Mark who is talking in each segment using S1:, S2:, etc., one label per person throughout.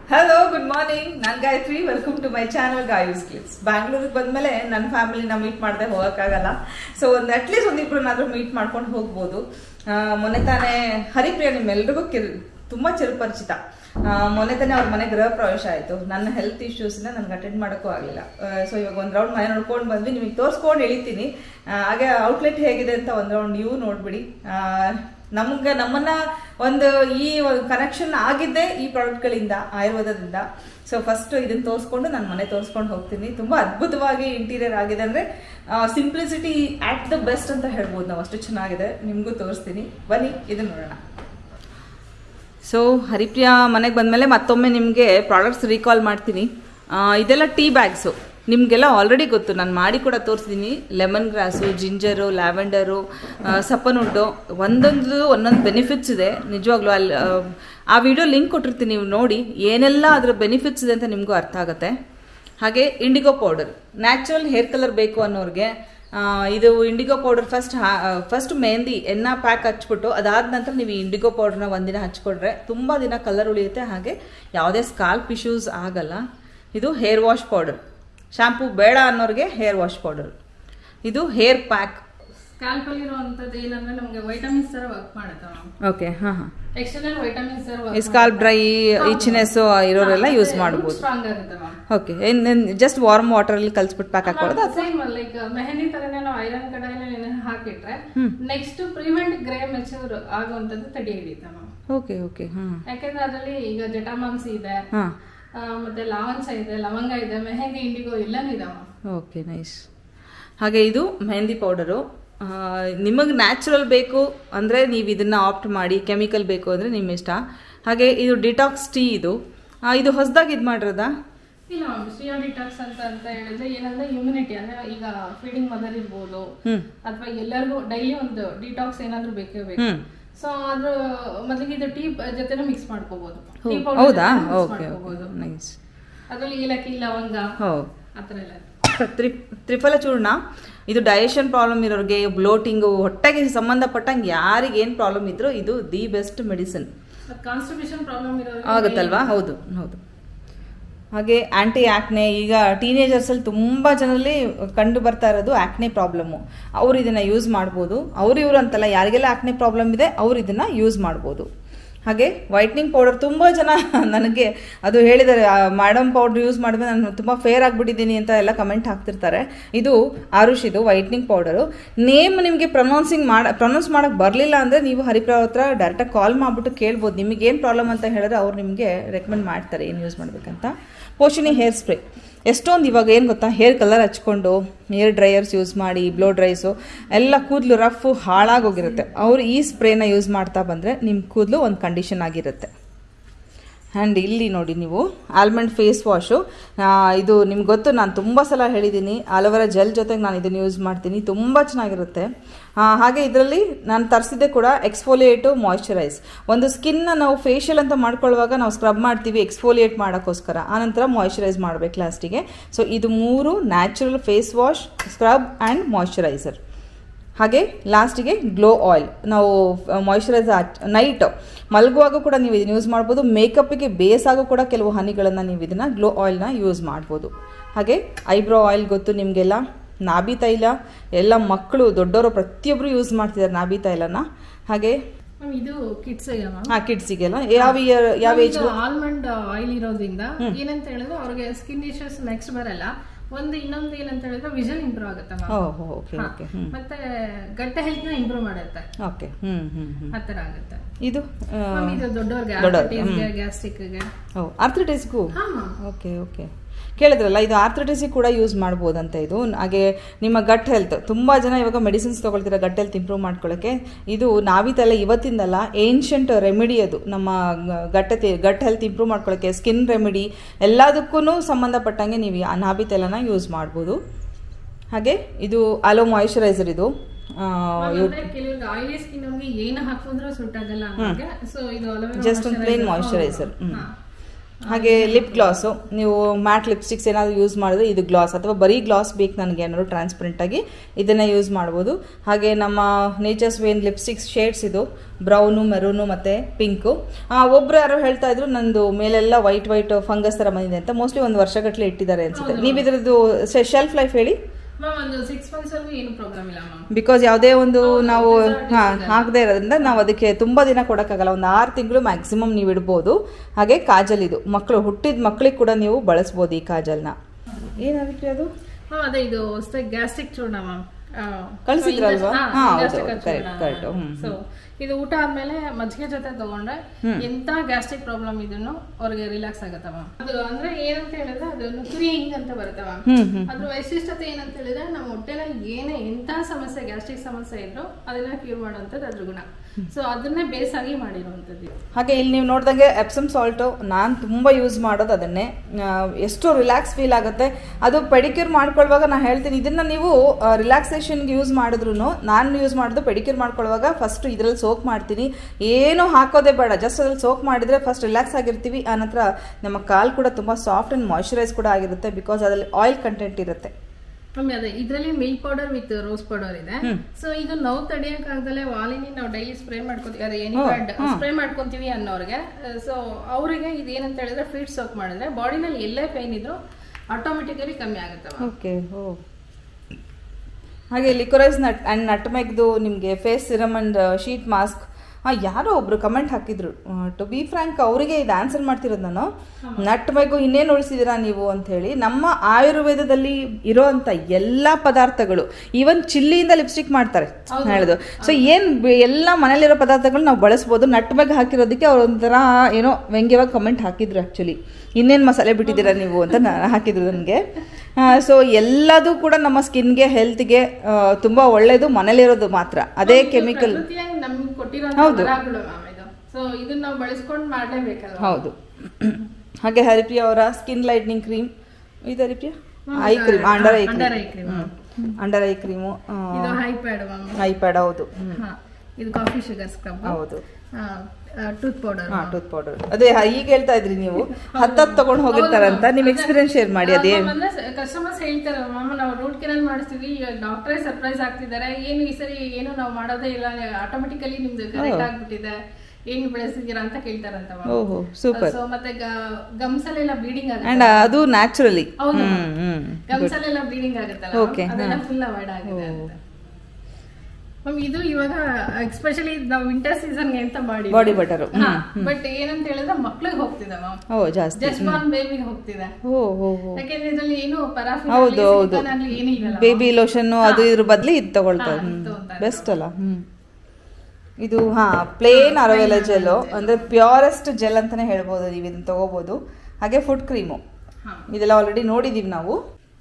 S1: Hello, good morning. ನಾನು Gayatri. Welcome to my channel Gayu's clips. ಬ್ಯಾಂಗ್ಳೂರಿಗೆ ಬಂದಮೇಲೆ ನನ್ನ ಫ್ಯಾಮಿಲಿನ ಮೀಟ್ ಮಾಡದೆ ಹೋಗೋಕ್ಕಾಗಲ್ಲ. ಸೊ ಅಟ್ಲೀಸ್ಟ್ ಒಂದಿಬ್ರನ್ನಾದ್ರೂ ಮೀಟ್ ಮಾಡ್ಕೊಂಡು ಹೋಗ್ಬೋದು. ಮೊನ್ನೆ ತಾನೇ ಹರಿಪ್ರಿಯ ನಿಮ್ಮೆಲ್ರಿಗೂ ತುಂಬ ಚಿರಪರಿಚಿತ. ಮೊನ್ನೆ ತಾನೇ ಅವ್ರ ಮನೆ ಗೃಹ ಪ್ರವೇಶ ಆಯಿತು. ನನ್ನ ಹೆಲ್ತ್ ಇಶ್ಯೂಸ್ನ ನನಗೆ ಅಟೆಂಡ್ ಮಾಡೋಕ್ಕೂ ಆಗಲಿಲ್ಲ. ಸೊ ಇವಾಗ ಒಂದು ರೌಂಡ್ ಮನೆ ನೋಡ್ಕೊಂಡು ಬಂದ್ವಿ. ನಿಮಗೆ ತೋರಿಸ್ಕೊಂಡು ಎಳಿತೀನಿ. ಹಾಗೆ ಔಟ್ಲೆಟ್ ಹೇಗಿದೆ ಅಂತ ಒಂದು ರೌಂಡ್ ನೀವು ನೋಡ್ಬಿಡಿ. ನಮ್ಮನ್ನ ಒಂದು ಈ ಕನೆಕ್ಷನ್ ಆಗಿದ್ದೆ ಈ ಪ್ರಾಡಕ್ಟ್ಗಳಿಂದ, ಆಯುರ್ವೇದದಿಂದ. ಸೊ ಫಸ್ಟ್ ಇದನ್ನ ತೋರಿಸ್ಕೊಂಡು ನಾನು ಮನೆ ತೋರಿಸ್ಕೊಂಡು ಹೋಗ್ತೀನಿ. ತುಂಬಾ ಅದ್ಭುತವಾಗಿ ಇಂಟೀರಿಯರ್ ಆಗಿದೆ. ಅಂದ್ರೆ ಸಿಂಪ್ಲಿಸಿಟಿ ಆಟ್ ದ ಬೆಸ್ಟ್ ಅಂತ ಹೇಳ್ಬೋದು ನಾವು, ಅಷ್ಟು ಚೆನ್ನಾಗಿದೆ. ನಿಮಗೂ ತೋರಿಸ್ತೀನಿ, ಬನ್ನಿ ಇದನ್ನ ನೋಡೋಣ. ಸೊ ಹರಿಪ್ರಿಯಾ ಮನೆಗೆ ಬಂದಮೇಲೆ ಮತ್ತೊಮ್ಮೆ ನಿಮಗೆ ಪ್ರಾಡಕ್ಟ್ಸ್ ರೀಕಾಲ್ ಮಾಡ್ತೀನಿ. ಇದೆಲ್ಲ ಟೀ ಬ್ಯಾಗ್ಸು ನಿಮಗೆಲ್ಲ ಆಲ್ರೆಡಿ ಗೊತ್ತು, ನಾನು ಮಾಡಿ ಕೂಡ ತೋರಿಸಿದ್ದೀನಿ. Lemon grass, ginger, lavender, sappanwood, ಒಂದೊಂದು ಬೆನಿಫಿಟ್ಸ್ ಇದೆ ನಿಜವಾಗ್ಲೂ. ಅಲ್ಲಿ ಆ ವಿಡಿಯೋ ಲಿಂಕ್ ಕೊಟ್ಟಿರ್ತೀನಿ, ನೀವು ನೋಡಿ ಏನೆಲ್ಲ ಅದರ ಬೆನಿಫಿಟ್ಸ್ ಇದೆ ಅಂತ ನಿಮಗೂ ಅರ್ಥ ಆಗುತ್ತೆ. ಹಾಗೆ indigo powder, natural hair colour ಬೇಕು ಅನ್ನೋರಿಗೆ ಇದು ಇಂಡಿಗೋ ಪೌಡರ್ ಫಸ್ಟ್ ಮೆಹಂದಿ ಎಣ್ಣೆ ಪ್ಯಾಕ್ ಹಚ್ಬಿಟ್ಟು ಅದಾದ ನಂತರ ನೀವು ಈ ಇಂಡಿಗೋ ಪೌಡರ್ನ ಒಂದಿನ ಹಚ್ಕೊಡ್ರೆ ತುಂಬ ದಿನ ಕಲರ್ ಉಳಿಯುತ್ತೆ. ಹಾಗೆ ಯಾವುದೇ ಸ್ಕಾಲ್ಪ್ ಇಶ್ಯೂಸ್ ಆಗಲ್ಲ. ಇದು ಹೇರ್ ವಾಶ್ ಪೌಡರ್, ಶಾಂಪೂ ಬೇಡ ಅನ್ನೋರಿಗೆ ಹೇರ್ ವಾಶ್ ಪೌಡರ್. ಇದು ಹೇರ್ ಪ್ಯಾಕ್.
S2: ಸ್ಕಾಲ್ಪ್ ಅಲ್ಲಿ ಇರುವಂತದ್ದು ಏನಂದ್ರೆ ನಮಗೆ ವೈಟಮಿನ್ಸ್ ತರ ವರ್ಕ್ ಮಾಡುತ್ತೆ.
S1: ಓಕೆ,
S2: ಎಕ್ಸ್ಟರ್ನಲ್ ವೈಟಮಿನ್ಸ್ ತರ
S1: ಸ್ಕಾಲ್ಪ್ ಡ್ರೈ, ಇಚ್ನೆಸ್ ಇರೋರೆಲ್ಲ ಯೂಸ್ ಮಾಡಬಹುದು.
S2: ಸ್ಟ್ರಾಂಗ್ ಆಗುತ್ತೆ ma'am.
S1: Okay, just warm water ಅಲ್ಲಿ ಕಲ್ಸ್ಬಿಟ್ಟು ಪ್ಯಾಕ್ ಹಾಕೊಳ್ಳೋದು.
S2: ಸೇಮ್ ಲೈಕ್ ಮೆಹಂದಿ ತರನೇ ನಾವು ಐರನ್ ಕಡೆಯಲ್ಲಿ ಹಾಕಿಟ್ರೆ ನೆಕ್ಸ್ಟ್ ಪ್ರಿವೆಂಟ್ ಗ್ರೇ ಮೆಚೂರ್ ಆಗುವಂತದ್ದು ತಡೆ ಹಿಡಿಯುತ್ತೆ ಮ್ಯಾಮ್.
S1: Okay okay.
S2: ಯಾಕಂದ್ರೆ ಅದರಲ್ಲಿ ಈಗ ಜಟಾಮಾಂಸಿ ಇದೆ, ಮತ್ತೆ ಲಾವಂಚ ಇದೆ, ಲವಂಗ ಇದೆ, ಮೆಹಂದಿ, ಇಂಡಿಗೋ ಎಲ್ಲನೂ ಇದೆ ಮ್ಯಾಮ್.
S1: Okay, nice. ಹಾಗೆ ಇದು ಮೆಹಂದಿ ಪೌಡರು. ನಿಮಗೆ ನ್ಯಾಚುರಲ್ ಬೇಕು ಅಂದರೆ ನೀವು ಇದನ್ನು ಆಪ್ಟ್ ಮಾಡಿ, ಕೆಮಿಕಲ್ ಬೇಕು ಅಂದರೆ ನಿಮ್ಮ ಇಷ್ಟ. ಹಾಗೆ ಇದು ಡಿಟಾಕ್ಸ್ ಟೀ. ಇದು ಹೊಸದಾಗಿ ಇದು ಮಾಡಿರೋದಾ?
S2: ಇಲ್ಲ ಮ್ಯಾಮ್, ಸಿಯೋ ಡಿಟಾಕ್ಸ್ ಅಂತ ಹೇಳಿದ್ರೆ ಏನಂದ್ರೆ ಇಮ್ಯುನಿಟಿ, ಅಂದ್ರೆ ಈಗ ಫೀಡಿಂಗ್ ಮದರ್ ಇರ್ಬೋದು ಅಥವಾ ಎಲ್ಲರಿಗೂ ಡೈಲಿ ಒಂದು ಡಿಟಾಕ್ಸ್ ಏನಾದ್ರೂ ಬೇಕೇ ಬೇಕು. ಸೊ ಅದ್ರ ಮೊದಲಿಗೆ ಇದು ಟೀ ಜೊತೆನೂ ಮಿಕ್ಸ್ ಮಾಡ್ಕೋಬಹುದು.
S1: ಹೌದಾ? Okay, nice.
S2: ಅದ್ರಲ್ಲಿ ಏಲಕ್ಕಿ, ಲವಂಗ ಆ ಥರ ಎಲ್ಲ.
S1: ತ್ರಿಫಲ ಚೂರ್ಣ ಇದು ಡೈಜೆಷನ್ ಪ್ರಾಬ್ಲಮ್ ಇರೋರಿಗೆ, ಬ್ಲೋಟಿಂಗು, ಹೊಟ್ಟೆಗೆ ಸಂಬಂಧಪಟ್ಟಂಗೆ ಯಾರಿಗೆ ಏನು ಪ್ರಾಬ್ಲಮ್ ಇದ್ರೂ ಇದು the best medicine.
S2: Constipation problem ಇರೋರಿಗೆ
S1: ಆಗುತ್ತಲ್ವಾ? ಹೌದು ಹೌದು. ಹಾಗೆ ಆಂಟಿ ಆಕ್ನೆ, ಈಗ ಟೀನೇಜರ್ಸ್ ಅಲ್ಲಿ ತುಂಬಾ ಜನರಲ್ಲಿ ಕಂಡು ಬರ್ತಾ ಇರೋದು ಆಕ್ನೆ ಪ್ರಾಬ್ಲಮ್ಮು. ಅವ್ರು ಇದನ್ನ ಯೂಸ್ ಮಾಡ್ಬೋದು. ಇವರು ಅಂತಲ್ಲ, ಯಾರಿಗೆಲ್ಲ ಆಕ್ನೆ ಪ್ರಾಬ್ಲಮ್ ಇದೆ ಅವ್ರು ಇದನ್ನ ಯೂಸ್ ಮಾಡ್ಬೋದು. ಹಾಗೆ ವೈಟ್ನಿಂಗ್ ಪೌಡರ್, ತುಂಬ ಜನ ನನಗೆ ಅದು ಹೇಳಿದ್ದಾರೆ, ಮೇಡಮ್ ಪೌಡರ್ ಯೂಸ್ ಮಾಡಿದ್ರೆ ನಾನು ತುಂಬ ಫೇರ್ ಆಗಿಬಿಟ್ಟಿದ್ದೀನಿ ಅಂತ ಎಲ್ಲ ಕಮೆಂಟ್ ಹಾಕ್ತಿರ್ತಾರೆ. ಇದು ಆರುಷ್, ಇದು ವೈಟ್ನಿಂಗ್ ಪೌಡರು. ನೇಮ್ ನಿಮಗೆ ಪ್ರೊನೌನ್ಸ್ ಮಾಡೋಕ್ಕೆ ಬರಲಿಲ್ಲ ಅಂದರೆ ನೀವು ಹರಿಪ್ರಿಯ ಹತ್ರ ಡೈರೆಕ್ಟಾಗಿ ಕಾಲ್ ಮಾಡಿಬಿಟ್ಟು ಕೇಳ್ಬೋದು. ನಿಮಗೆ ಏನು ಪ್ರಾಬ್ಲಮ್ ಅಂತ ಹೇಳಿದ್ರೆ ಅವ್ರು ನಿಮಗೆ ರೆಕಮೆಂಡ್ ಮಾಡ್ತಾರೆ ಏನು ಯೂಸ್ ಮಾಡಬೇಕಂತ. Poshini hair spray. ಎಷ್ಟೊಂದು ಇವಾಗ ಏನು ಗೊತ್ತಾ, ಹೇರ್ ಕಲರ್ ಹಚ್ಕೊಂಡು ಹೇರ್ ಡ್ರೈಯರ್ಸ್ ಯೂಸ್ ಮಾಡಿ, ಬ್ಲೋ ಡ್ರೈಸು ಎಲ್ಲ ಕೂದಲು ರಫ್ ಹಾಳಾಗೋಗಿರುತ್ತೆ. ಅವರು ಈ ಸ್ಪ್ರೇನ ಯೂಸ್ ಮಾಡ್ತಾ ಬಂದರೆ ನಿಮ್ಮ ಕೂದಲು ಒಂದು ಕಂಡೀಷನ್ ಆಗಿರುತ್ತೆ. ಆ್ಯಂಡ್ ಇಲ್ಲಿ ನೋಡಿ ನೀವು ಆಲ್ಮಂಡ್ ಫೇಸ್ ವಾಶು. ಇದು ನಿಮ್ಗೆ ಗೊತ್ತು, ನಾನು ತುಂಬ ಸಲ ಹೇಳಿದ್ದೀನಿ, ಆಲೋವೆರಾ ಜೆಲ್ ಜೊತೆಗೆ ನಾನು ಇದನ್ನು ಯೂಸ್ ಮಾಡ್ತೀನಿ, ತುಂಬ ಚೆನ್ನಾಗಿರುತ್ತೆ. ಹಾಗೆ ಇದರಲ್ಲಿ ನಾನು ತರಿಸಿದ್ದೆ ಕೂಡ ಎಕ್ಸ್ಫೋಲಿಯೇಟು, ಮಾಯ್ಶ್ಚರೈಸ್. ಒಂದು ಸ್ಕಿನ್ನ ನಾವು ಫೇಶಿಯಲ್ ಅಂತ ಮಾಡ್ಕೊಳ್ಳುವಾಗ ನಾವು ಸ್ಕ್ರಬ್ ಮಾಡ್ತೀವಿ ಎಕ್ಸ್ಫೋಲಿಯೇಟ್ ಮಾಡೋಕ್ಕೋಸ್ಕರ, ಆನಂತರ ಮಾಯ್ಶ್ಚರೈಸ್ ಮಾಡಬೇಕು ಲಾಸ್ಟಿಗೆ. ಸೊ ಇದು 3 natural face wash, scrub and moisturiser. ಹಾಗೆ ಲಾಸ್ಟಿಗೆ ಗ್ಲೋ ಆಯಿಲ್. ನಾವು ಮಾಯ್ಶ್ಚರೈಸ್ ನೈಟ್ ಮಲಗುವಾಗ ಕೂಡ ನೀವು ಇದನ್ನು ಯೂಸ್ ಮಾಡ್ಬೋದು. ಮೇಕಪ್ಪಿಗೆ ಬೇಸಾಗೂ ಕೂಡ ಕೆಲವು ಹನಿಗಳನ್ನು ನೀವು ಇದನ್ನು ಗ್ಲೋ ಆಯಿಲ್ನ ಯೂಸ್ ಮಾಡ್ಬೋದು. ಹಾಗೆ ಐಬ್ರೋ ಆಯಿಲ್ ಗೊತ್ತು ನಿಮಗೆಲ್ಲ, ನಾಭಿ ತೈಲ ಎಲ್ಲ ಮಕ್ಕಳು ದೊಡ್ಡವರು ಪ್ರತಿಯೊಬ್ಬರು ಯೂಸ್ ಮಾಡ್ತಿದ್ದಾರೆ ನಾಭಿ ತೈಲನ. ಹಾಗೆ
S2: ಇದು ಕಿಡ್ಸ್
S1: ಕಿಡ್ಸಿಗೆಲ್ಲ ಯಾವ ಏಜ್
S2: ಆಲ್ಮಂಡ್ ಆಯಿಲ್ ಇರೋದ್ರಿಂದ ಏನಂತ ಹೇಳಿದ್ರೆ ಅವ್ರಿಗೆ ಸ್ಕಿನ್ ಇಶ್ಯೂಸ್ ನೆಕ್ಸ್ಟ್ ಬರಲ್ಲ. ಇನ್ನೊಂದು ಏನಂತ ಹೇಳಿದ್ರೆ ವಿಷನ್ ಇಂಪ್ರೂವ್ ಆಗುತ್ತೆ, ಮತ್ತೆ ಗಟ್ಟ ಹೆಲ್ತ್ ನ ಇಂಪ್ರೂವ್ ಮಾಡುತ್ತೆ. ಆತರ ಆಗುತ್ತೆ. ಇದು ದೊಡ್ಡವ್ರಿಗೆ, ಗ್ಯಾಸ್ಟ್ರಿಕ್ಗೆ,
S1: ಆರ್ಥ್ರೈಟಿಸ್ಗೂ. ಓಕೆ ಓಕೆ, ಕೇಳಿದ್ರಲ್ಲ, ಇದು ಆರ್ಥ್ರೈಟಿಸಿಗೆ ಕೂಡ ಯೂಸ್ ಮಾಡ್ಬೋದಂತೆ ಇದು. ಹಾಗೆ ನಿಮ್ಮ ಗಟ್ ಹೆಲ್ತ್, ತುಂಬ ಜನ ಇವಾಗ ಮೆಡಿಸಿನ್ಸ್ ತೊಗೊಳ್ತೀರಾ ಗಟ್ ಹೆಲ್ತ್ ಇಂಪ್ರೂವ್ ಮಾಡ್ಕೊಳ್ಳೋಕ್ಕೆ. ಇದು ನಾಭಿ ತೈಲ ಇವತ್ತಿಂದಲ್ಲ, ಏನ್ಷಂಟ್ ರೆಮಿಡಿ ಅದು. ನಮ್ಮ ಗಟ್ ಹೆಲ್ತ್ ಇಂಪ್ರೂವ್ ಮಾಡ್ಕೊಳ್ಳೋಕ್ಕೆ, ಸ್ಕಿನ್ ರೆಮಿಡಿ ಎಲ್ಲದಕ್ಕೂ ಸಂಬಂಧಪಟ್ಟಂಗೆ ನೀವು ನಾಭಿ ತೈಲನ ಯೂಸ್ ಮಾಡ್ಬೋದು. ಹಾಗೆ ಇದು ಅಲೋ ಮಾಯಿಶ್ಚರೈಸರ್. ಇದು
S2: ಜಸ್ಟ್ ಒಂದು
S1: ಪ್ಲೇನ್ ಮಾಯಿಶ್ಚರೈಸರ್. ಹಾಗೆ ಲಿಪ್ ಗ್ಲಾಸು, ನೀವು ಮ್ಯಾಟ್ ಲಿಪ್ಸ್ಟಿಕ್ಸ್ ಏನಾದರೂ ಯೂಸ್ ಮಾಡಿದ್ರೆ ಇದು ಗ್ಲಾಸ್, ಅಥವಾ ಬರೀ ಗ್ಲಾಸ್ ಬೇಕು ನನಗೆ ಏನಾದ್ರು ಟ್ರಾನ್ಸ್ಪರೆಂಟಾಗಿ ಇದನ್ನು ಯೂಸ್ ಮಾಡ್ಬೋದು. ಹಾಗೆ ನಮ್ಮ ನೇಚರ್ಸ್ ವೇನ್ ಲಿಪ್ಸ್ಟಿಕ್ಸ್ ಶೇಡ್ಸ್ ಇದು ಬ್ರೌನು, ಮೆರೂನು ಮತ್ತು ಪಿಂಕು. ಒಬ್ರು ಯಾರೋ ಹೇಳ್ತಾ ಇದ್ರು ನಂದು ಮೇಲೆಲ್ಲ ವೈಟ್ ಫಂಗಸ್ ಥರ ಬಂದಿದೆ ಅಂತ. ಮೋಸ್ಟ್ಲಿ 1 ವರ್ಷಗಟ್ಟಲೆ ಇಟ್ಟಿದ್ದಾರೆ ಅನ್ಸುತ್ತೆ. ನೀವು ಇದ್ರದ್ದು ಶೆಲ್ಫ್ ಲೈಫ್ ಹೇಳಿ. ಬಿಕಾಸ್ ಯಾವುದೇ ಒಂದು ನಾವು ಹಾಕದೇ ಇರೋದ್ರಿಂದ ನಾವು ಅದಕ್ಕೆ ತುಂಬಾ ದಿನ ಕೊಡಕ್ಕಾಗಲ್ಲ. ಒಂದು 6 ತಿಂಗಳು ಮ್ಯಾಕ್ಸಿಮಮ್ ನೀವು ಇಡ್ಬೋದು. ಹಾಗೆ ಕಾಜಲ್ ಇದು ಮಕ್ಕಳು ಹುಟ್ಟಿದ ಮಕ್ಕಳಿಗೆ ಕೂಡ ನೀವು ಬಳಸ್ಬೋದು ಈ ಕಾಜಲ್ನ. ಏನಾಗುತ್ತೆ ಅದು?
S2: ಅದೇ ಇದು ಗ್ಯಾಸ್ಟ್ರಿಕ್ ಚೂರ್ಣ ಮ್ಯಾಮ್
S1: ಕಳಿಸಿದ್ರಲ್ವಾ?
S2: ಇದು ಊಟ ಆದ್ಮೇಲೆ ಮಜ್ಜಿಗೆ ಜೊತೆ ತಗೊಂಡ್ರೆ ಎಂತ ಗ್ಯಾಸ್ಟ್ರಿಕ್ ಪ್ರಾಬ್ಲಮ್ ಇದನ್ನು ಅವ್ರಿಗೆ ರಿಲ್ಯಾಕ್ಸ್ ಆಗತ್ತ ಮ್ಯಾಮ್. ಅದು ಅಂದ್ರೆ ಏನಂತ ಹೇಳಿದ್ರೆ ಅದನ್ನು ಕ್ರೀಯಿಂಗ್ ಅಂತ ಬರುತ್ತೆ ಮ್ಯಾಮ್. ಅದ್ರ ವೈಶಿಷ್ಟ್ಯತೆ ಏನಂತ ಹೇಳಿದ್ರೆ ನಮ್ಮ ಹೊಟ್ಟೆನಲ್ಲಿ ಏನೇ ಎಂತ ಸಮಸ್ಯೆ ಗ್ಯಾಸ್ಟ್ರಿಕ್ ಸಮಸ್ಯೆ ಇದ್ರು ಅದನ್ನ ಕ್ಯೂರ್ ಮಾಡುವಂತದ್ದು ಅದ್ರ ಗುಣ. ಸೊ ಅದನ್ನೇ ಬೇಸ್ ಆಗಿ ಮಾಡಿರುವಂತದ್ದು.
S1: ಹಾಗೆ ಇಲ್ಲಿ ನೀವು ನೋಡ್ದಂಗೆ ಎಪ್ಸಮ್ ಸಾಲ್ಟು ನಾನು ತುಂಬಾ ಯೂಸ್ ಮಾಡೋದು ಅದನ್ನೇ. ಎಷ್ಟು ರಿಲ್ಯಾಕ್ಸ್ ಫೀಲ್ ಆಗುತ್ತೆ. ಅದು ಪೆಡಿಕ್ಯೂರ್ ಮಾಡ್ಕೊಳ್ಳುವಾಗ ನಾನು ಹೇಳ್ತೀನಿ, ಇದನ್ನ ನೀವು ರಿಲ್ಯಾಕ್ಸೇಷನ್ಗೆ ಯೂಸ್ ಮಾಡಿದ್ರು, ನಾನು ಯೂಸ್ ಮಾಡೋದು ಪೆಡಿಕ್ಯೂರ್ ಮಾಡ್ಕೊಳ್ಳುವಾಗ ಫಸ್ಟ್ ಇದರಲ್ಲಿ ಸೋಕ್ ಮಾಡ್ತೀನಿ. ಏನು ಹಾಕೋದೇ ಬೇಡ, ಜಸ್ಟ್ ಅದ್ರಲ್ಲಿ ಸೋಕ್ ಮಾಡಿದ್ರೆ ಫಸ್ಟ್ ರಿಲ್ಯಾಕ್ಸ್ ಆಗಿರ್ತೀವಿ. ಆನಂತರ ನಮ್ಮ ಕಾಲ್ ಕೂಡ ತುಂಬಾ ಸಾಫ್ಟ್ ಅಂಡ್ ಮಾಯ್ಶ್ಚರೈಸ್ ಕೂಡ ಆಗಿರುತ್ತೆ, ಬಿಕಾಸ್ ಅದರಲ್ಲಿ ಆಯಿಲ್ ಕಂಟೆಂಟ್ ಇರುತ್ತೆ.
S2: ಅದೇ ಇದರಲ್ಲಿ milk powder with rose powder ಇದೆ. ಸೊ ಇದು ನೋವು ತಡೆಯಕ್ಕಾಗದಲ್ಲೇ ವಾಲಿನಿ ನಾವು ಡೈಲಿ ಸ್ಪ್ರೇ ಮಾಡ್ಕೊತೀವಿ, ಅದೇ ಎನಿ ಪ್ಯಾಡ್ ಸ್ಪ್ರೇ ಮಾಡ್ಕೊಂತೀವಿ ಅನ್ನೋರಿಗೆ. ಸೊ ಅವರಿಗೆ ಇದೇನಂತ ಹೇಳಿದ್ರೆ ಫೀಟ್ ಸೋಕ್ ಮಾಡಿದ್ರೆ ಬಾಡಿನಲ್ಲಿ ಎಲ್ಲೇ ಪೈನ್ ಇದ್ರು ಆಟೋಮೆಟಿಕಲಿ ಕಮ್ಮಿ ಆಗುತ್ತೆ.
S1: ಓಕೆ. ಹಾಗೆ ಲಿಕೋರೈಸ್ ಅಂಡ್ ನಟ್ಮೆಗ್ದು ನಿಮಗೆ face serum and sheet mask. ಯಾರೋ ಒಬ್ರು ಕಮೆಂಟ್ ಹಾಕಿದ್ರು, ಟು ಬಿ ಫ್ರ್ಯಾಂಕ್ ಅವರಿಗೆ ಇದು ಆನ್ಸರ್ ಮಾಡ್ತಿರೋದು ನಾನು. ನಟ್ಮೆಗು ಇನ್ನೇನು ಉಳಿಸಿದಿರಾ ನೀವು ಅಂತ ಹೇಳಿ. ನಮ್ಮ ಆಯುರ್ವೇದದಲ್ಲಿ ಇರೋಂಥ ಎಲ್ಲ ಪದಾರ್ಥಗಳು, ಈವನ್ ಚಿಲ್ಲಿಯಿಂದ ಲಿಪ್ಸ್ಟಿಕ್ ಮಾಡ್ತಾರೆ ಹೇಳೋದು. ಸೊ ಎಲ್ಲ ಮನೇಲಿರೋ ಪದಾರ್ಥಗಳು ನಾವು ಬಳಸ್ಬೋದು. ನಟ್ಮೆಗ್ ಹಾಕಿರೋದಕ್ಕೆ ಅವ್ರು ಒಂಥರ ಏನೋ ವ್ಯಂಗ್ಯವಾಗಿ ಕಮೆಂಟ್ ಹಾಕಿದ್ರು. ಆ್ಯಕ್ಚುಲಿ ಇನ್ನೇನು ಮಸಾಲೆ ಬಿಟ್ಟಿದ್ದೀರಾ ನೀವು ಅಂತ ಹಾಕಿದ್ರು ನನಗೆ. ಸೊ ಎಲ್ಲದೂ ಕೂಡ ನಮ್ಮ ಸ್ಕಿನ್ಗೆ ಹೆಲ್ತ್ಗೆ ತುಂಬ ಒಳ್ಳೆಯದು. ಮನೇಲಿರೋದು ಮಾತ್ರ ಅದೇ ಕೆಮಿಕಲ್. ಹೌದು. ಹಾಗೆ ಹರಿಪ್ರಿಯಾ ಅವರ ಸ್ಕಿನ್ ಲೈಟ್ನಿಂಗ್ ಕ್ರೀಮ್ ಇದು. Haripriya eye cream, under eye cream, eye pad. ಹೌದು.
S2: ಇದು ಕಾಫಿ ಶುಗರ್ ಸ್ಕ್ರಬ್.
S1: ಹೌದು.
S2: Tooth
S1: powder. ಅದೇ ಈಗ ಹೇಳ್ತಾ ಇದ್ರಿ ನೀವು 10 ತಗೊಂಡು ಹೋಗಿರ್ತಾರಂತ. ನಿಮ್ ಎಕ್ಸ್ಪೀರಿಯನ್ಸ್ ಶೇರ್ ಮಾಡಿ. ಅದೇ
S2: ಕಸ್ಟಮರ್ಸ್ ಹೇಳ್ತಾರೆ ಮ್ಯಾಮ್, ನಾವು ರೂಟ್ ಕೆನಾಲ್ ಮಾಡಿಸ್ತೀವಿ, ಡಾಕ್ಟರೇ ಸರ್ಪ್ರೈಸ್ ಆಗ್ತಿದ್ದಾರೆ, ಏನು ಈ ಸರಿ ಏನು ನಾವು ಮಾಡೋದೇ ಇಲ್ಲ, ಆಟೋಮೆಟಿಕಲಿ ನಿಮ್ದು ಕರೆಕ್ಟ್ ಆಗ್ಬಿಟ್ಟಿದೆ, ಏನು ಬೆಳೆಸಿದೀರಾ ಅಂತ ಕೇಳ್ತಾರಂತ.
S1: ಓಹೋ ಸೂಪರ್.
S2: ಸೊ ಮತ್ತೆ ಗಮ್ಸಲ್ಲೆಲ್ಲ ಬ್ಲೀಡಿಂಗ್ ಆಗುತ್ತೆ.
S1: ಅಂಡ್ ಅದು ನ್ಯಾಚುರಲಿ.
S2: ಹೌದು, ಗಮ್ಸಲ್ಲೆಲ್ಲ ಬ್ಲೀಡಿಂಗ್ ಆಗುತ್ತಲ್ಲ, ಅದೆಲ್ಲ ಫುಲ್ ಅವಾಯ್ಡ್ ಆಗಿದೆ ಅಂತ. ಇದು ಇವಾಗ ಎಕ್ಸ್ಪೆಷಲಿ ನಾವು ವಿಂಟರ್ ಸೀಸನ್ ಗೆ ಅಂತ ಮಾಡಿ
S1: ಬಾಡಿ ಬಟರ್.
S2: ಬಟ್ ಏನಂತ ಹೇಳಿದ್ರೆ ಮಕ್ಳಿಗೆ ಹೋಗ್ತಿದೆ ಮ್ಯಾಮ್. ಜಸ್ಟ್ ಬಾರ್ನ್ ಬೇಬಿಗೆ ಹೋಗ್ತಿದೆ. ಯಾಕೆಂದ್ರೆ ಇದ್ರಲ್ಲಿ ಏನು ಪರಾಫಿನ್ ಏನಿಲ್ಲ,
S1: ಬೇಬಿ ಲೋಷನ್ ಅದು ಇದ್ರ ಬದಲು ಇದು ತಗೊಳ್ತಾರೆ. ಬೆಸ್ಟ್ ಅಲ್ಲ. ಇದು ಪ್ಲೇನ್ ಅರೋವೆಲಾ ಜೆಲ್, ಅಂದ್ರೆ ಪ್ಯೂರೆಸ್ಟ್ ಜೆಲ್ ಅಂತಾನೆ ಹೇಳ್ಬೋದು. ನೀವು ಇದನ್ನ ತಗೋಬಹುದು. ಹಾಗೆ ಫುಡ್ ಕ್ರೀಮು ಇದೆಲ್ಲ ಆಲ್ರೆಡಿ ನೋಡಿದೀವಿ ನಾವು.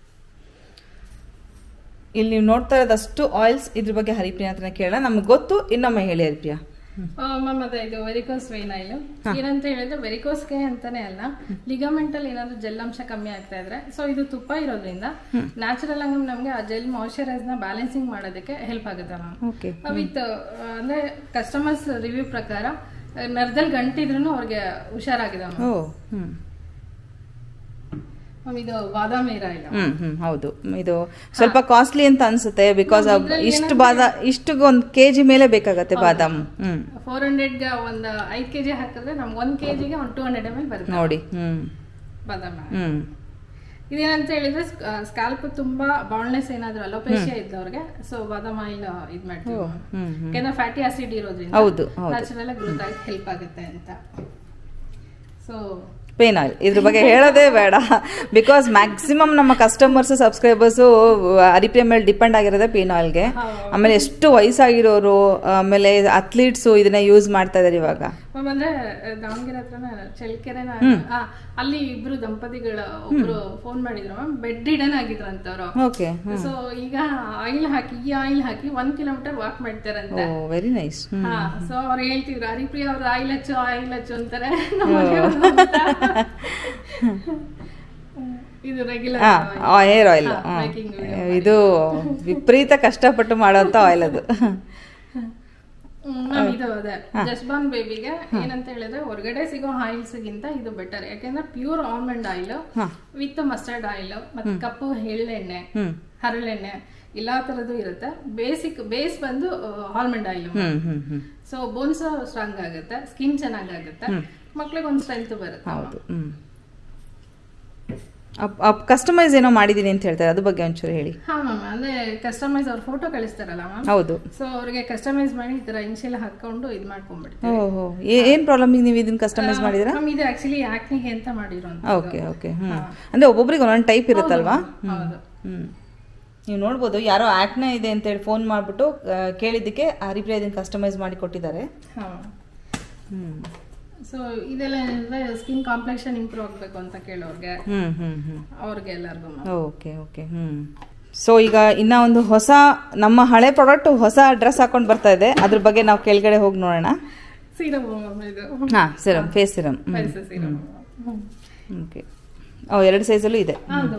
S1: ಇಲ್ಲಿ ನೀವು ನೋಡ್ತಾ ಇರೋದಷ್ಟು ಆಯಿಲ್ಸ್. ಇದ್ರ ಬಗ್ಗೆ ಹರಿಪ್ರಿಯಾ ಹತ್ರ ಕೇಳೋಣ. ನಮ್ಗೆ ಗೊತ್ತು, ಇನ್ನೊಮ್ಮೆ ಹೇಳಿ ಹರಿಪ್ರಿಯಾ.
S2: ಮ್ಯಾಮ್ ಅದೇ ಇದು ವೆರಿಕೋಸ್ ವೇನ್ ಆಯಿಲ್ ಏನಂತ ಹೇಳಿದ್ರೆ ವೆರಿಕೋಸ್ಗೆ ಅಂತಾನೆ ಅಲ್ಲ, ಲಿಗಮೆಂಟ್ ಅಲ್ಲಿ ಏನಾದ್ರು ಜೆಲ್ ಅಂಶ ಕಮ್ಮಿ ಆಗ್ತಾ ಇದ್ರೆ, ಸೊ ಇದು ತುಪ್ಪ ಇರೋದ್ರಿಂದ ನ್ಯಾಚುರಲ್ ಆಗಿ ನಮ್ಗೆ ಆ ಜೆಲ್ ಮಾಯಿಶ್ಚರೈಸ್ ನ ಬ್ಯಾಲೆನ್ಸಿಂಗ್ ಮಾಡೋದಕ್ಕೆ ಹೆಲ್ಪ್ ಆಗುತ್ತೆ ಮ್ಯಾಮ್. ವಿತ್ ಅಂದ್ರೆ ಕಸ್ಟಮರ್ಸ್ ರಿವ್ಯೂ ಪ್ರಕಾರ ನರದಲ್ಲಿ ಗಂಟಿದ್ರು ಅವ್ರಿಗೆ ಹುಷಾರಾಗಿದೆ ಮ್ಯಾಮ್. ಇದು ಬಾದಾಮ್ ಏರ್ ಆಯಿಲ್.
S1: ಹೌದು. ಇದು ಸ್ವಲ್ಪ ಕಾಸ್ಟ್ಲಿ ಅಂತ ಅನ್ಸುತ್ತೆ, ಬಿಕಾಸ್ ಇಷ್ಟು ಒಂದು ಕೆಜಿ ಮೇಲೆ ಬೇಕಾಗತ್ತೆ ಬಾದಾಮ್.
S2: 400 ಒಂದು 5 kg ಹಾಕಿದ್ರೆ ನಮ್ಗೆ 1 kgಗೆ 200 ml ಬರುತ್ತೆ ನೋಡಿ ಬಾದಾಮ್. ಇದೇನಂತ ಹೇಳಿದ್ರೆ ಸ್ಕ್ಯಾಲ್ಪ್ ತುಂಬಾ ಬಾಲ್ನೆಸ್ ಏನಾದ್ರು ಅಲೋಪೇಶಿಯಾ ಇದ್ದವ್ರಿಗೆ ಸೊ ಬಾದಾಮ್ ಆಯಿಲ್ ಇದ್ ಮಾಡ್ತೀವಿ. ಯಾಕಂದ್ರೆ ಫ್ಯಾಟಿ ಆಸಿಡ್ ಇರೋದ್ರಿಂದ ನ್ಯಾಚುರಲ್ ಆಗಿ ಗ್ರೋತ್ ಆಗಿ ಹೆಲ್ಪ್ ಆಗುತ್ತೆ ಅಂತ. ಸೊ
S1: ಪೇನ್ ಆಯಿಲ್ ಇದ್ರ ಬಗ್ಗೆ ಹೇಳೋದೇ ಬೇಡ, ಬಿಕಾಸ್ ಮ್ಯಾಕ್ಸಿಮಮ್ ನಮ್ಮ ಕಸ್ಟಮರ್ಸ್ ಸಬ್ಸ್ಕ್ರೈಬರ್ಸು ಹರಿಪ್ರಿಯಾ ಮೇಲೆ ಡಿಪೆಂಡ್ ಆಗಿರೋದೇ ಪೇನ್ ಆಯಿಲ್ಗೆ. ಆಮೇಲೆ ಎಷ್ಟು ವಯಸ್ಸಾಗಿರೋರು, ಆಮೇಲೆ ಅಥ್ಲೀಟ್ಸು ಇದನ್ನ ಯೂಸ್ ಮಾಡ್ತಾ ಇದಾರೆ ಇವಾಗ.
S2: ಅಂದ್ರೆ ದಾವಣಗೆರೆ ಹತ್ರನ ಚಳ್ಳಕೆರೆನ ಅಲ್ಲಿ ಇಬ್ರು ದಂಪತಿಗಳ ಒಬ್ರು ಫೋನ್ ಮಾಡಿದ್ರು ಮ್ಯಾಮ್, ಬೆಡ್ ರಿಡನ್ ಆಗಿದ್ರು ಅಂತವ್ರು. ಸೊ ಈಗ ಆಯಿಲ್ ಹಾಕಿ 1 ಕಿಲೋಮೀಟರ್ ವಾಕ್ ಮಾಡ್ತಾರಂತೆ.
S1: Very nice.
S2: ಸೊ ಅವ್ರು ಹೇಳ್ತಿದ್ರು ಹರಿಪ್ರಿಯಾ ಅವ್ರ ಆಯಿಲ್ ಹಚ್ಚು ಅಂತಾರೆ. ಇದು ರೆಗ್ಯುಲರ್
S1: ಹೇರ್ ಆಯಿಲ್. ಇದು ವಿಪರೀತ ಕಷ್ಟಪಟ್ಟು ಮಾಡೋಂಥ ಆಯಿಲ್ ಅದು.
S2: ಇದು ಅದೇ ಜಸ್ಟ್ ಬಾರ್ನ್ ಬೇಬಿಗೆ ಏನಂತ ಹೇಳಿದ್ರೆ ಹೊರಗಡೆ ಸಿಗೋ ಆಯಿಲ್ಸ್ ಗಿಂತ ಇದು ಬೆಟರ್. ಯಾಕಂದ್ರೆ pure almond oil with mustard oil ಮತ್ತೆ ಕಪ್ಪು ಎಳ್ಳೆಣ್ಣೆ, ಹರಳೆಣ್ಣೆ ಎಲ್ಲಾ ತರದ್ದು ಇರುತ್ತೆ. ಬೇಸ್ ಬಂದು almond oil. So bones strong ಆಗುತ್ತೆ, ಸ್ಕಿನ್ ಚೆನ್ನಾಗಾಗುತ್ತೆ, ಮಕ್ಳಿಗೆ ಒಂದು ಸ್ಟ್ರೆಂತ್ ಬರುತ್ತೆ.
S1: ಕಸ್ಟಮೈಸ್ ಏನೋ ಮಾಡಿದೀನಿ ಅಂತ ಹೇಳ್ತಾರೆ, ಅದ್ರ ಬಗ್ಗೆ ಒಂಚೂರು ಹೇಳಿ.
S2: ಹಾ ಮ್ಯಾಮ್, ಅಂದ್ರೆ ಕಸ್ಟಮೈಸ್ ಅವ್ರ ಫೋಟೋ ಕಳಿಸ್ತಾರಲ್ಲ ಮ್ಯಾಮ್.
S1: ಹೌದು.
S2: ಸೊ ಅವ್ರಿಗೆ ಕಸ್ಟಮೈಸ್ ಮಾಡಿ ಈ ತರ ಇನ್ಶಿಯಲ್ ಹಾಕೊಂಡು ಇದು ಮಾಡ್ಕೊಂಡ್ಬಿಡ್ತೀವಿ.
S1: ಓಹೋ, ಏನ್ ಪ್ರಾಬ್ಲಮ್ ನೀವು ಇದನ್ನ ಕಸ್ಟಮೈಸ್ ಮಾಡಿದ್ರಾ?
S2: ಮ್ಯಾಮ್ ಇದು ಆಕ್ಚುಲಿ ಆಕ್ನಿಗೆ ಅಂತ ಮಾಡಿರೋಂತ.
S1: Okay okay. ಅಂದ್ರೆ ಒಬ್ಬೊಬ್ರಿಗೆ ಒಂದೊಂದು ಟೈಪ್ ಇರುತ್ತಲ್ವಾ?
S2: ಹೌದು.
S1: ನೀವು ನೋಡ್ಬೋದು, ಯಾರೋ ಆಕ್ನೆ ಇದೆ ಅಂತ ಹೇಳಿ ಫೋನ್ ಮಾಡ್ಬಿಟ್ಟು ಕೇಳಿದ್ದಕ್ಕೆ ಹರಿಪ್ರಿಯಾ ಇದನ್ನ ಕಸ್ಟಮೈಸ್ ಮಾಡಿ ಕೊಟ್ಟಿದ್ದಾರೆ.
S2: ಸೊ ಇದೆಲ್ಲ ಸ್ಕಿನ್ ಕಾಂಪ್ಲೆಕ್ಷನ್ ಇಂಪ್ರೂವ್ ಆಗಬೇಕು ಅಂತ ಕೇಳೋರ್ಗೆ, ಅವ್ರಿಗೆ ಎಲ್ಲರಿಗೂ.
S1: Okay okay. ಸೊ ಈಗ ಇನ್ನ ಒಂದು ಹೊಸ, ನಮ್ಮ ಹಳೆ ಪ್ರಾಡಕ್ಟ್ ಹೊಸ ಡ್ರೆಸ್ ಹಾಕೊಂಡು ಬರ್ತಾ ಇದೆ, ಅದ್ರ ಬಗ್ಗೆ ನಾವು ಕೆಳಗಡೆ ಹೋಗಿ ನೋಡೋಣ.
S2: ಸೀರಮ್ ಇದು.
S1: ಹಾ, ಸಿರಮ್, ಫೇಸ್ ಸಿರಮ್. ಓಕೆ. ಎರಡು ಸೈಜಲ್ಲೂ ಇದೆ.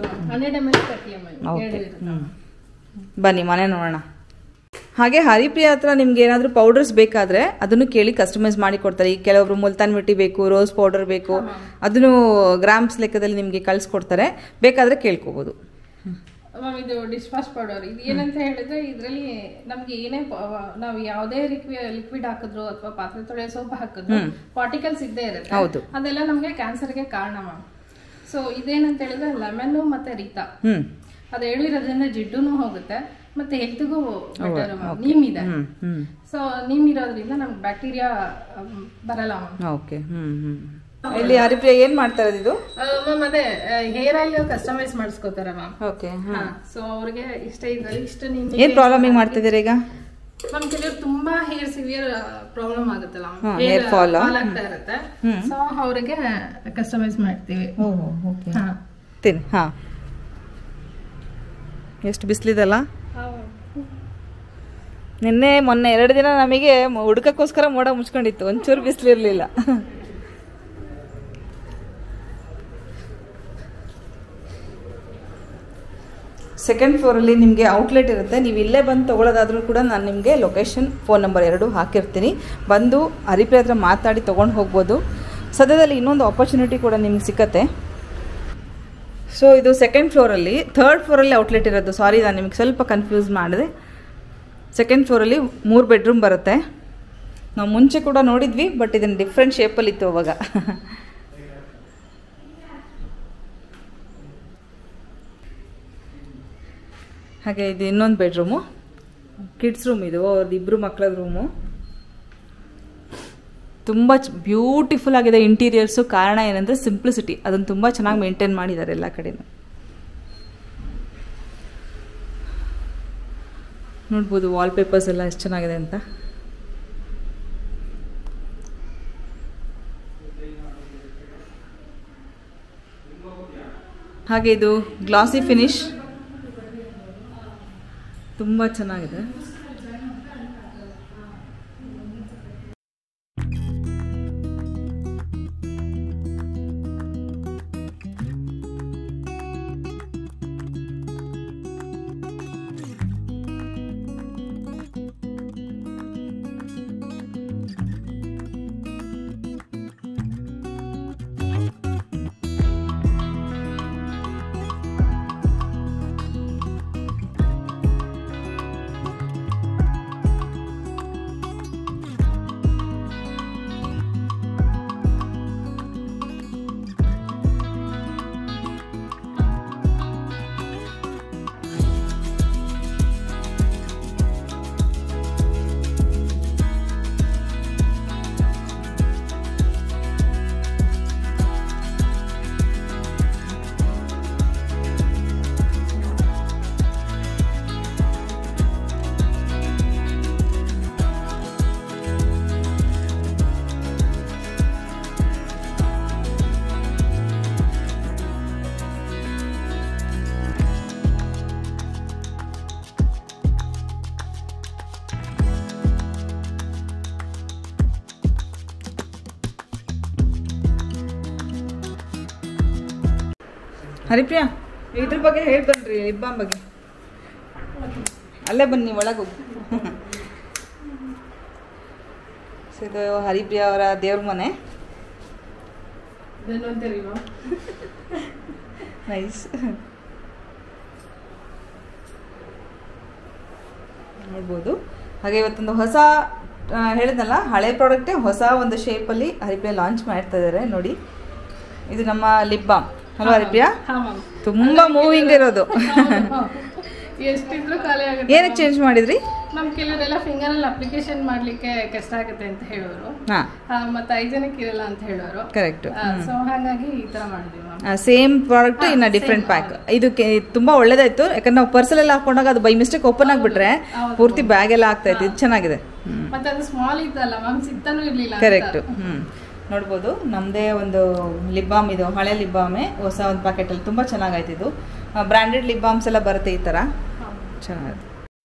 S1: ಬನ್ನಿ ಮನೆ ನೋಡೋಣ. ಹಾಗೆ ಹರಿಪ್ರಿಯಾ ಹತ್ರ ನಿಮ್ಗೆ ಏನಾದರೂ ಪೌಡರ್ಸ್ ಬೇಕಾದ್ರೆ ಅದನ್ನು ಕೇಳಿ ಕಸ್ಟಮೈಸ್ ಮಾಡಿ ಕೊಡ್ತಾರೆ. ಈಗ ಕೆಲವೊಬ್ರು ಮುಲ್ತಾನ್ ಮಿಟ್ಟಿ ಬೇಕು, ರೋಸ್ ಪೌಡರ್ ಬೇಕು, ಅದನ್ನು ಗ್ರಾಮ್ಸ್ ಲೆಕ್ಕದಲ್ಲಿ ನಿಮಗೆ ಕಳಿಸ್ಕೊಡ್ತಾರೆ, ಬೇಕಾದ್ರೆ ಕೇಳ್ಕೋಬಹುದು.
S2: ಇದು ಡಿಶ್ ವಾಶ್ ಪೌಡರ್ ಇದು ಏನಂತ ಹೇಳಿದ್ರೆ ಇದರಲ್ಲಿ ನಮ್ಗೆ ಏನೇ ನಾವು ಯಾವುದೇ ಲಿಕ್ವಿಡ್ ಹಾಕಿದ್ರು ಅಥವಾ ಪಾತ್ರೆ ತೊಳೆಯೋ ಸೋಪ್ ಹಾಕಿದ್ರು ಪಾರ್ಟಿಕಲ್ಸ್ ಇದ್ದೇ ಇರುತ್ತೆ. ಅದೆಲ್ಲ ನಮ್ಗೆ ಕ್ಯಾನ್ಸರ್ಗೆ ಕಾರಣ ಮ್ಯಾಮ್. ಸೊ ಇದೇನಂತ ಹೇಳಿದ್ರೆ ಲೆಮನ್ ಮತ್ತೆ ರೀತಾ, ಅದು ಹೇಳಿರೋದ್ರಿಂದ ಜಿಡ್ಡುನು ಹೋಗುತ್ತೆ ಮತ್ತೆ ಹೆಲ್ತ್ಗೂ ಬೆಟರ್. ನೀಮ್ ಇದೆ, ಸೊ ನೀಮ್ ಇರೋದ್ರಿಂದ ನಮ್ಗೆ ಬ್ಯಾಕ್ಟೀರಿಯಾ ಬರಲ್ಲ ಮ್ಯಾಮ್.
S1: ಓಕೆ. ಇಲ್ಲಿ ಹರಿಪ್ರಿಯಾ ಏನ್ ಮಾಡ್ತಾರೆ ಇದು?
S2: ಮ್ಯಾಮ್ ಅದೇ ಹೇರ್ ಆಯಿಲ್ ಕಸ್ಟಮೈಸ್ ಮಾಡಿಸ್ಕೋತಾರೆ ಮ್ಯಾಮ್.
S1: ಓಕೆ.
S2: ಸೊ ಅವ್ರಿಗೆ ಇಷ್ಟು ನೀಮ್
S1: ಏನ್ ಪ್ರಾಬ್ಲಮ್ ಮಾಡ್ತಿದ್ದೀರಾ ಈಗ?
S2: ಮ್ಯಾಮ್ ಕೆಲವರು ತುಂಬಾ ಹೇರ್ ಸಿವಿಯರ್ ಪ್ರಾಬ್ಲಮ್ ಆಗುತ್ತಲ್ಲ,
S1: ಹೇರ್ ಫಾಲ್
S2: ಆಗ್ತಾ ಇರುತ್ತೆ. ಸೊ ಅವ್ರಿಗೆ ಕಸ್ಟಮೈಸ್ ಮಾಡ್ತೀವಿ.
S1: ಹಾ, ಎಷ್ಟು ಬಿಸಿಲಿದಲ್ಲ. ನಿನ್ನೆ ಮೊನ್ನೆ 2 ದಿನ ನಮಗೆ ಹುಡುಕಕ್ಕೋಸ್ಕರ ಮೋಡ ಮುಚ್ಕೊಂಡಿತ್ತು, ಒಂಚೂರು ಬಿಸಿಲಿರ್ಲಿಲ್ಲ. ಸೆಕೆಂಡ್ ಫ್ಲೋರಲ್ಲಿ ನಿಮಗೆ ಔಟ್ಲೆಟ್ ಇರುತ್ತೆ. ನೀವು ಇಲ್ಲೇ ಬಂದು ತೊಗೊಳ್ಳೋದಾದ್ರೂ ಕೂಡ ನಾನು ನಿಮಗೆ ಲೊಕೇಶನ್, ಫೋನ್ ನಂಬರ್ 2 ಹಾಕಿರ್ತೀನಿ. ಬಂದು ಹರಿಪ್ರಿಯಾ ಹತ್ರ ಮಾತಾಡಿ ತೊಗೊಂಡು ಹೋಗ್ಬೋದು. ಸದ್ಯದಲ್ಲಿ ಇನ್ನೊಂದು ಆಪರ್ಚುನಿಟಿ ಕೂಡ ನಿಮ್ಗೆ ಸಿಕ್ಕತ್ತೆ. ಸೊ ಇದು ಸೆಕೆಂಡ್ ಫ್ಲೋರಲ್ಲಿ, ಥರ್ಡ್ ಫ್ಲೋರಲ್ಲಿ ಔಟ್ಲೆಟ್ ಇರೋದು. ಸಾರಿ, ನಾನು ನಿಮಗೆ ಸ್ವಲ್ಪ ಕನ್ಫ್ಯೂಸ್ ಮಾಡಿದೆ. ಸೆಕೆಂಡ್ ಫ್ಲೋರಲ್ಲಿ 3 ಬೆಡ್ರೂಮ್ ಬರುತ್ತೆ. ನಾವು ಮುಂಚೆ ಕೂಡ ನೋಡಿದ್ವಿ, ಬಟ್ ಇದನ್ನು ಡಿಫ್ರೆಂಟ್ ಶೇಪಲ್ಲಿ ಇತ್ತು ಅವಾಗ. ಹಾಗೆ ಇದು ಇನ್ನೊಂದು ಬೆಡ್ರೂಮು, ಕಿಡ್ಸ್ ರೂಮ್. ಇದು ಅವ್ರದ್ದು 2 ಮಕ್ಕಳ ರೂಮು. ತುಂಬ ಬ್ಯೂಟಿಫುಲ್ ಆಗಿದೆ ಇಂಟೀರಿಯರ್ಸು. ಕಾರಣ ಏನಂದರೆ ಸಿಂಪ್ಲಿಸಿಟಿ, ಅದನ್ನು ತುಂಬ ಚೆನ್ನಾಗಿ ಮೇಂಟೈನ್ ಮಾಡಿದ್ದಾರೆ ಎಲ್ಲ ಕಡೆನೂ. ನೋಡ್ಬೋದು ವಾಲ್ಪೇಪರ್ಸ್ ಎಲ್ಲ ಎಷ್ಟು ಚೆನ್ನಾಗಿದೆ ಅಂತ. ಹಾಗೆ ಇದು ಗ್ಲಾಸಿ ಫಿನಿಶ್, ತುಂಬ ಚೆನ್ನಾಗಿದೆ. ಹರಿಪ್ರಿಯಾ, ಇದ್ರ ಬಗ್ಗೆ ಹೇಳಿ ಬನ್ರಿ, ಲಿಪ್ ಬಾಮ್ ಬಗ್ಗೆ. ಅಲ್ಲೇ ಬನ್ನಿ, ಒಳಗೆ ಹೋಗಿ. ಇದು ಹರಿಪ್ರಿಯಾ ಅವರ ದೇವ್ರ ಮನೆ. ನೈಸ್. ನೋಡ್ಬೋದು. ಹಾಗೆ ಇವತ್ತೊಂದು ಹೊಸ ಹೇಳಿದ್ನಲ್ಲ, ಹಳೆ ಪ್ರಾಡಕ್ಟೇ ಹೊಸ ಒಂದು ಶೇಪಲ್ಲಿ ಹರಿಪ್ರಿಯಾ ಲಾಂಚ್ ಮಾಡ್ತಾ ಇದ್ದಾರೆ ನೋಡಿ. ಇದು ನಮ್ಮ ಲಿಪ್ ಬಾಮ್ ಅಲ್ವಾ ಹರಿಪ್ರಿಯಾ? ತುಂಬಾ ಮೂವಿಂಗ್ ಇರೋದು.
S2: ಎಷ್ಟಿದ್ರು ಖಾಲಿ ಆಗುತ್ತೆ.
S1: ಏನಕ್ಕೆ ಚೇಂಜ್ ಮಾಡಿದ್ರಿ?
S2: ನಮ್ ಕೆಲವರೆಲ್ಲ ಫಿಂಗರ್ ಅಲ್ಲಿ ಅಪ್ಲಿಕೇಶನ್ ಮಾಡ್ಲಿಕ್ಕೆ ಕಷ್ಟ ಆಗುತ್ತೆ ಅಂತ ಹೇಳೋರು, ಮತ್ತೆ 5 ಜನಕ್ಕೆ ಇರಲ್ಲ ಅಂತ ಹೇಳೋರು.
S1: ಕರೆಕ್ಟ್.
S2: ಸೊ ಹಾಗಾಗಿ ಈ ತರ ಮಾಡಿದ್ವಿ.
S1: ಸೇಮ್ ಪ್ರಾಡಕ್ಟ್ ಇನ್ನ ಡಿಫ್ರೆಂಟ್ ಪ್ಯಾಕ್. ಇದು ತುಂಬಾ ಒಳ್ಳೇದಾಯ್ತು, ಯಾಕಂದ್ರೆ ನಾವು ಪರ್ಸಲ್ ಎಲ್ಲ ಹಾಕೊಂಡಾಗ ಅದು ಬೈ ಮಿಸ್ಟೇಕ್ ಓಪನ್ ಆಗ್ಬಿಟ್ರೆ ಪೂರ್ತಿ ಬ್ಯಾಗ್ ಎಲ್ಲ ಆಗ್ತಾ ಇತ್ತು. ಇದು ಚೆನ್ನಾಗಿದೆ.
S2: ಮತ್ತೆ ಅದು ಸ್ಮಾಲ್ ಇತ್ತಲ್ಲ ಮ್ಯಾಮ್, ಸಿಗ್ತಾನೂ ಇರ್ಲಿಲ್ಲ.
S1: ಕರೆಕ್ಟ್. ನೋಡ್ಬೋದು ನಮ್ಮದೇ ಒಂದು ಲಿಪ್ ಬಾಮ್. ಇದು ಹಳೆ ಲಿಪ್ ಬಾಮೇ, ಹೊಸ ಒಂದು ಪ್ಯಾಕೆಟಲ್ಲಿ ತುಂಬ ಚೆನ್ನಾಗಾಯ್ತು. ಇದು ಬ್ರ್ಯಾಂಡೆಡ್ ಲಿಪ್ ಬಾಮ್ಸ್ ಎಲ್ಲ ಬರುತ್ತೆ ಈ ಥರ, ಚೆನ್ನಾಗಿದೆ.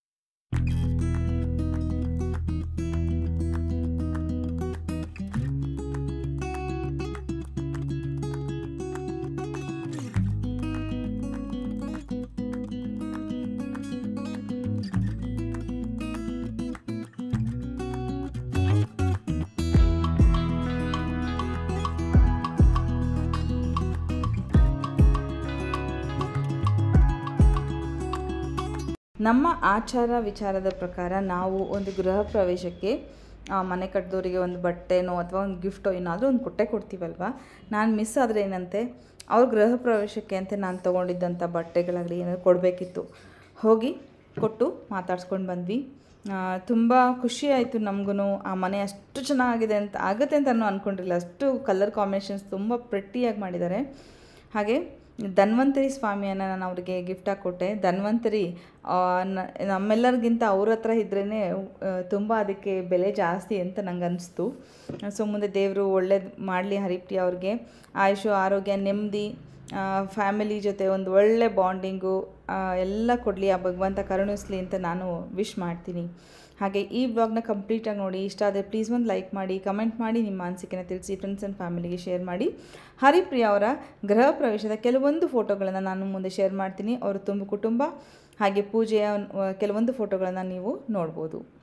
S1: ನಮ್ಮ ಆಚಾರ ವಿಚಾರದ ಪ್ರಕಾರ ನಾವು ಒಂದು ಗೃಹ ಪ್ರವೇಶಕ್ಕೆ ಮನೆ ಕಟ್ಟಿದವರಿಗೆ ಒಂದು ಬಟ್ಟೆನೋ ಅಥವಾ ಒಂದು ಗಿಫ್ಟೋ ಏನಾದರೂ ಒಂದು ಕೊಡ್ತೀವಲ್ವ. ನಾನು ಮಿಸ್ ಆದರೆ ಏನಂತೆ, ಅವ್ರ ಗೃಹ ಪ್ರವೇಶಕ್ಕೆ ಅಂತ ನಾನು ತೊಗೊಂಡಿದ್ದಂಥ ಬಟ್ಟೆಗಳಾಗಲಿ ಏನಾದರೂ ಕೊಡಬೇಕಿತ್ತು. ಹೋಗಿ ಕೊಟ್ಟು ಮಾತಾಡ್ಸ್ಕೊಂಡು ಬಂದ್ವಿ. ತುಂಬ ಖುಷಿ ಆಯಿತು ನಮಗೂ. ಆ ಮನೆ ಅಷ್ಟು ಚೆನ್ನಾಗಿದೆ ಅಂತ ಆಗುತ್ತೆ ಅಂತ ಅಂದ್ಕೊಂಡಿರಲಿಲ್ಲ. ಅಷ್ಟು ಕಲರ್ ಕಾಂಬಿನೇಷನ್ಸ್ ತುಂಬ ಪ್ರೆಟ್ಟಿಯಾಗಿ ಮಾಡಿದ್ದಾರೆ. ಹಾಗೆ ಧನ್ವಂತರಿ ಸ್ವಾಮಿಯನ್ನು ನಾನು ಅವ್ರಿಗೆ ಗಿಫ್ಟಾಗಿ ಕೊಟ್ಟೆ. ಧನ್ವಂತರಿ ನಮ್ಮೆಲ್ಲರಿಗಿಂತ ಅವ್ರ ಹತ್ರ ಇದ್ರೇ ತುಂಬ ಅದಕ್ಕೆ ಬೆಲೆ ಜಾಸ್ತಿ ಅಂತ ನಂಗೆ ಅನಿಸ್ತು. ಸೊ ಮುಂದೆ ದೇವರು ಒಳ್ಳೇದು ಮಾಡಲಿ ಹರಿಪ್ರಿಯಾ ಅವ್ರಿಗೆ. ಆಯುಷು, ಆರೋಗ್ಯ, ನೆಮ್ಮದಿ, ಫ್ಯಾಮಿಲಿ ಜೊತೆ ಒಂದು ಒಳ್ಳೆ ಬಾಂಡಿಂಗು ಎಲ್ಲ ಕೊಡಲಿ, ಆ ಭಗವಂತ ಕರುಣಿಸ್ಲಿ ಅಂತ ನಾನು ವಿಶ್ ಮಾಡ್ತೀನಿ. ಹಾಗೆ ಈ ಬ್ಲಾಗ್ನ ಕಂಪ್ಲೀಟಾಗಿ ನೋಡಿ. ಇಷ್ಟ ಆದರೆ ಪ್ಲೀಸ್ ಒಂದು ಲೈಕ್ ಮಾಡಿ, ಕಮೆಂಟ್ ಮಾಡಿ, ನಿಮ್ಮ ಅನಿಸಿಕೆನ ತಿಳಿಸಿ, ಫ್ರೆಂಡ್ಸ್ ಆ್ಯಂಡ್ ಫ್ಯಾಮಿಲಿಗೆ ಶೇರ್ ಮಾಡಿ. ಹರಿಪ್ರಿಯಾ ಅವರ ಗೃಹ ಪ್ರವೇಶದ ಕೆಲವೊಂದು ಫೋಟೋಗಳನ್ನು ನಾನು ಮುಂದೆ ಶೇರ್ ಮಾಡ್ತೀನಿ. ಅವರು ಕುಟುಂಬ ಹಾಗೆ ಪೂಜೆಯ ಕೆಲವೊಂದು ಫೋಟೋಗಳನ್ನು ನೀವು ನೋಡ್ಬೋದು.